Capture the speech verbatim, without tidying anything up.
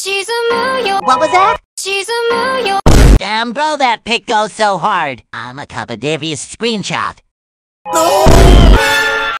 What was that? Damn, bro, that pic goes so hard. I'm a cup of Davies screenshot. No!